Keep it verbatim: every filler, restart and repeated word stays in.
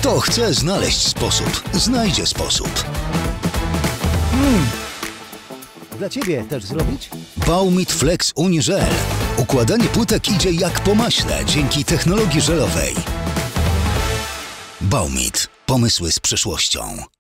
Kto chce znaleźć sposób, znajdzie sposób. Hmm. Dla ciebie też zrobić? Baumit Flex Uni Żel. Układanie płytek idzie jak po maśle dzięki technologii żelowej. Baumit. Pomysły z przyszłością.